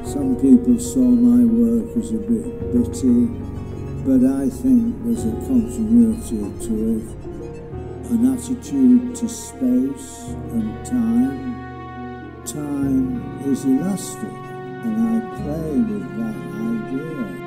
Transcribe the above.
Some people saw my work as a bit bitty, but I think there's a continuity to it, an attitude to space and time. Time is elastic, and I play with that idea.